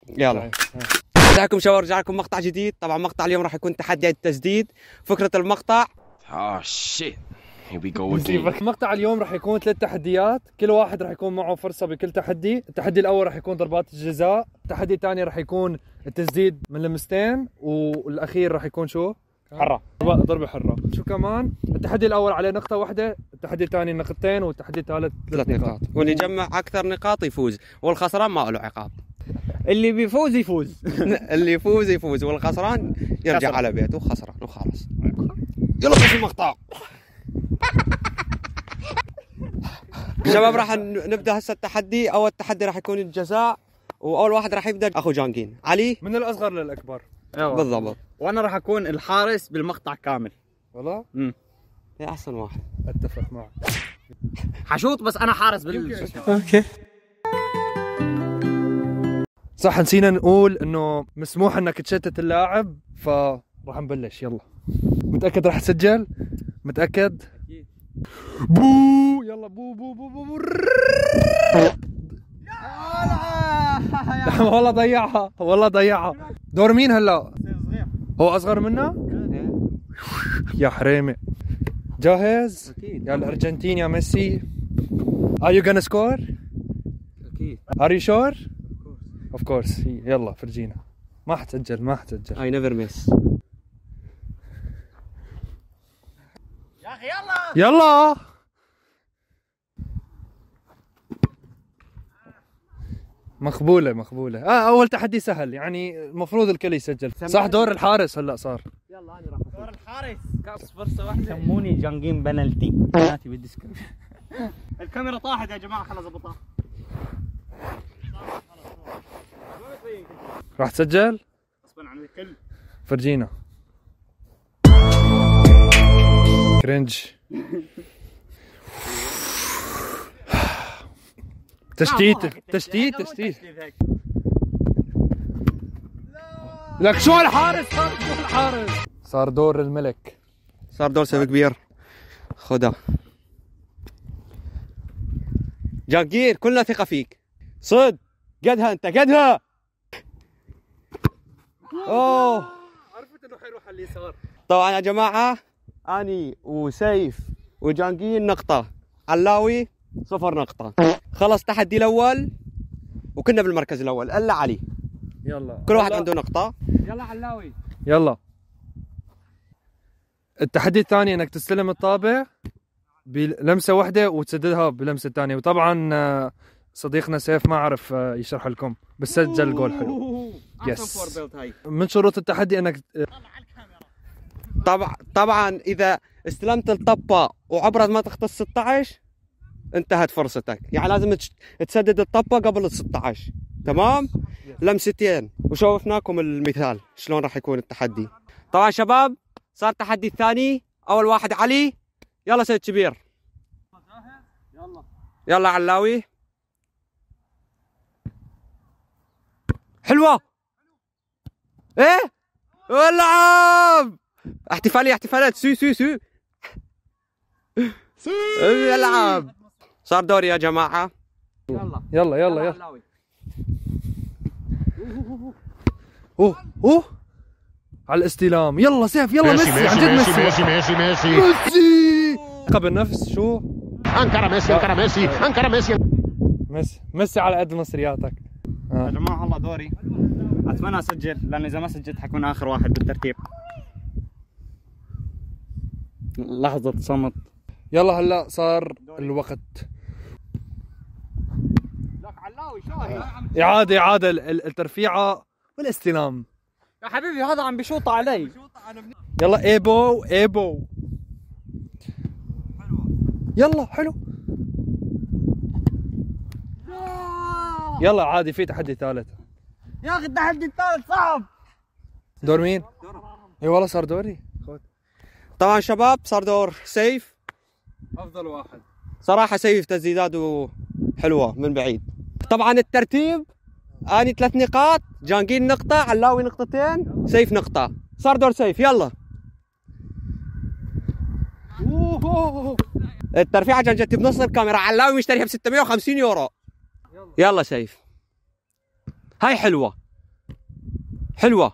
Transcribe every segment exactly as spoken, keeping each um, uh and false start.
يلا ازيكم شباب، رجع لكم مقطع جديد. طبعا مقطع اليوم راح يكون تحدي التسديد. فكرة المقطع اه شيت هير وي جو اجين. مقطع اليوم راح يكون ثلاث تحديات، كل واحد راح يكون معه فرصة بكل تحدي. التحدي الأول راح يكون ضربات الجزاء، التحدي الثاني راح يكون التسديد من لمستين، والأخير راح يكون شو؟ حرة، ضربة حرة. شو كمان؟ التحدي الأول عليه نقطة واحدة، التحدي الثاني نقطتين، والتحدي الثالث ثلاث نقاط. واللي يجمع أكثر نقاط يفوز، والخسران ما له عقاب. اللي بيفوز يفوز. اللي يفوز يفوز، والخسران يرجع على بيته خسران وخلاص. يلا في المقطع. شباب راح نبدا هسه التحدي. اول تحدي راح يكون الجزاء، واول واحد راح يبدا اخو جانجين علي، من الاصغر للاكبر. بالضبط. وانا راح اكون الحارس بالمقطع كامل. والله؟ امم يا احسن واحد. اتفق معك. حشوط بس انا حارس بال اوكي. صح، نسينا نقول انه مسموح انك تشتت اللاعب، فراح نبلش. يلا، متاكد راح تسجل؟ متاكد؟ اكيد. بو يلا بو بو بو بو, بو. والله ضيعها، والله ضيعها. دور مين هلا؟ هو اصغر منا؟ يا حريمه. جاهز؟ اكيد. يا الارجنتين يا ميسي. Are you gonna score؟ اكيد. Are you sure؟ Of course. يلا فرجينا. ما حتسجل ما حتسجل. I never miss. يا اخي يلا يلا. مقبولة مقبولة. اه اول تحدي سهل، يعني المفروض الكل يسجل. صح، دور الحارس هلا صار. يلا انا راح دور الحارس. كاس فرصة واحدة. سموني جانجين بنالتي. بناتي بالديسكربشن. الكاميرا طاحت يا جماعة، خلاص ظبطها. راح تسجل؟ غصبا عن الكل. فرجينا. كرنج. تشتيت تشتيت تشتيت. لك شو الحارس صار؟ شو الحارس؟ صار دور الملك. صار دور سيف كبير. خدها جاكير، كلنا ثقة فيك. صد قدها انت، قدها. اوه، عرفت انه حيروح على اليسار. طبعا يا جماعة اني وسيف وجانجين نقطة، علاوي صفر نقطة. خلص التحدي الاول وكنا بالمركز الاول الا علي. يلا كل واحد عنده نقطة. يلا علاوي. يلا. التحدي الثاني انك تستلم الطابة بلمسة واحدة وتسددها بلمسة ثانية، وطبعا صديقنا سيف ما عرف يشرح لكم بس سجل جول حلو. يس. من شروط التحدي انك طبعا طبعا اذا استلمت الطبة وعبرت منطقة ستة عشر انتهت فرصتك، يعني لازم تسدد الطبة قبل ال ستة عشر. تمام؟ لمستين. وشوفناكم المثال شلون راح يكون التحدي. طبعا شباب صار التحدي الثاني. اول واحد علي. يلا سيد كبير. يلا يلا علاوي. حلوة. ايه؟ العب. احتفالية احتفالات. سو سو سو. العب. صار دوري يا جماعة. يلا يلا يلا يلا. اوه اوه على الاستلام. يلا سيف. يلا ميسي. عن جد ميسي ميسي ميسي ميسي ميسي. قبل نفس شو؟ انكر ميسي انكر ميسي انكر ميسي ميسي ميسي على قد مصرياتك. يا جماعة هلا دوري. اتمنى اسجل، لان اذا ما سجلت حكون اخر واحد بالترتيب. لحظة صمت. يلا هلا صار الوقت. لك علاوي شاهي. اعادة اعادة الترفيعة والاستلام. يا حبيبي هذا عم بيشوط علي. يلا ايبو ايبو. يلا حلو. يلا عادي، في تحدي ثالث. يا اخي التحدي الثالث صعب. دور مين؟ اي والله صار دوري. طبعا شباب صار دور سيف. افضل واحد صراحة سيف تسديداته حلوة من بعيد. طبعا الترتيب اني ثلاث نقاط، جانجين نقطة، علاوي نقطتين، سيف نقطة. صار دور سيف. يلا. الترفيعة كانت جت بنص الكاميرا، علاوي مشتريها ب ستمية وخمسين يورو. يلا سيف. هاي حلوة. حلوه.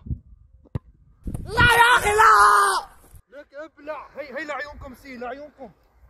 لك ابلع. هي هي لعيونكم سي لعيونكم.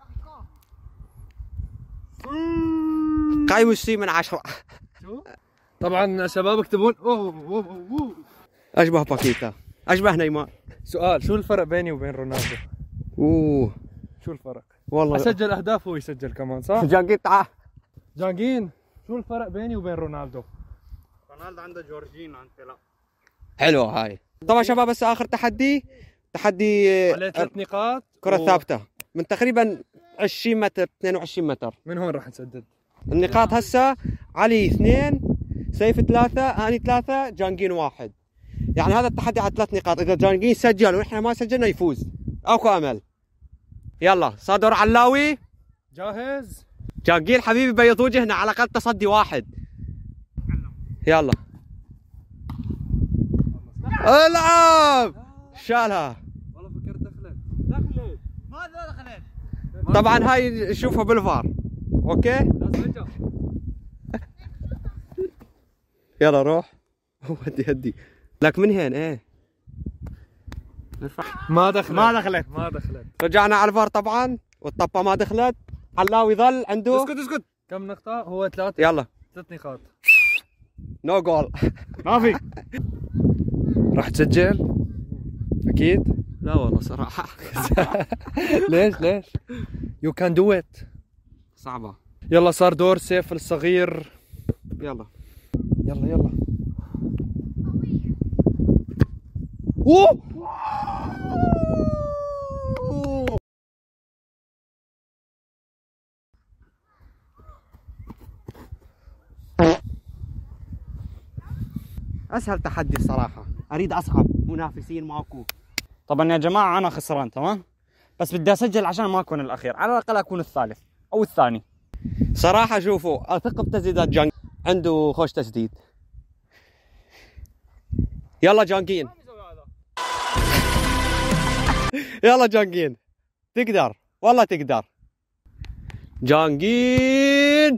قايم السي من عشرة. شو؟ طبعا شباب اكتبون اوه اوه اوه. اشبه باكيتا، اشبه نيمار. سؤال، شو الفرق بيني وبين رونالدو؟ اوه شو الفرق؟ والله اسجل اهداف وهو يسجل كمان صح؟ جاكيت تعال. جانجين، شو الفرق بيني وبين رونالدو؟ رونالدو عنده جورجينو، انت لا. حلوه هاي. طبعا شباب هسه اخر تحدي، تحدي عليه ثلاث نقاط كرة و... ثابتة من تقريبا عشرين متر اثنين وعشرين متر. من هون راح نسدد. النقاط هسه علي اثنين، سيف ثلاثة، هاني ثلاثة، جانجين واحد. يعني هذا التحدي على ثلاث نقاط، إذا جانجين سجل ونحن ما سجلنا يفوز. أكو أمل. يلا صادر علاوي. جاهز؟ جانجين حبيبي بيض وجهنا على الأقل تصدي واحد. يلا. العب. شالها. والله فكرت دخلت. دخلت. ماذا دخلت؟ طبعا هاي شوفها بالفار. اوكي؟ يلا روح. هدي هدي. لك من هين ايه؟ ما دخلت ما دخلت. ما دخلت. رجعنا على الفار طبعا والطبه ما دخلت. علاوي ظل عنده. اسكت اسكت. كم نقطة؟ هو ثلاثة. يلا. ثلاث نقاط. نو جول. ما في. راح تسجل؟ أكيد؟ لا والله صراحة. ليش ليش؟ يو كان دو ات. صعبة. يلا صار دور سيف الصغير. يلا. يلا يلا. اوه. اسهل تحدي الصراحة، اريد اصعب، منافسين ماكو. طبعا يا جماعه انا خسران تمام، بس بدي اسجل عشان ما اكون الاخير، على الاقل اكون الثالث او الثاني. صراحة شوفوا اثق بتسديدات جانج، عنده خوش تسديد. يلا جانجين. يلا جانجين تقدر والله تقدر. جانجين.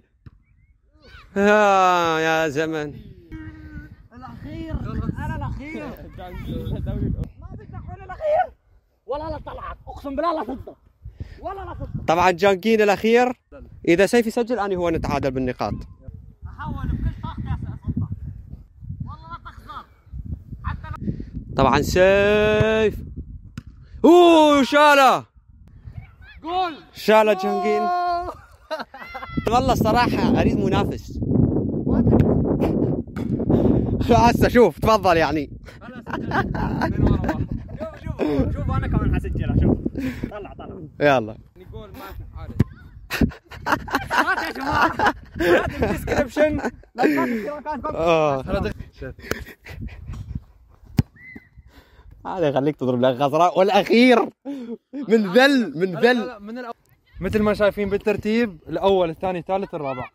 آه يا زمن. الاخير انا الاخير. ما بدي اكون الاخير ولا لا طلعت، اقسم بالله لا صدق ولا لا صدق. طبعا جانجين الاخير، اذا سيف يسجل انا هو نتعادل بالنقاط. احاول بكل طاقتي اصدق والله لا تخسر حتى لو... طبعا سيف. اوه شاله. جول. شاله جانجين. والله الصراحة اريد منافس. هسه شوف تفضل يعني. شوف شوف شوف انا كمان حسجلها. شوف طلع طلع. يلا. نقول ما في حالة. هات يا جماعه هات الديسكربشن لا تنسوا اشتراكاتكم. اه هذا يخليك تضرب لك غزراء والاخير من ذل من ذل. من الأول. مثل ما شايفين بالترتيب، الاول الثاني الثالث الرابع.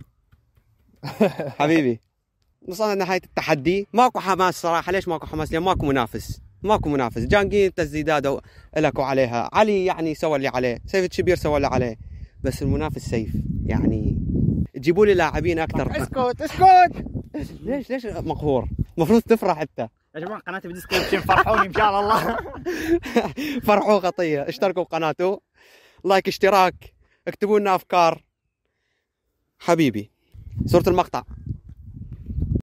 حبيبي وصلنا لنهاية التحدي. ماكو حماس صراحة. ليش ماكو حماس؟ لأن ماكو منافس. ماكو منافس. جانجين تسديدات لكو عليها، علي يعني سوى اللي عليه، سيف الشبير سوى اللي عليه، بس المنافس سيف. يعني جيبوا لي لاعبين أكثر. اسكت اسكت. ليش ليش مقهور؟ المفروض تفرح أنت. يا جماعه قناتي بالديسكربشن، فرحوني ان شاء الله. فرحوا خطية، اشتركوا بقناته، لايك اشتراك، اكتبوا لنا أفكار. حبيبي صورة المقطع.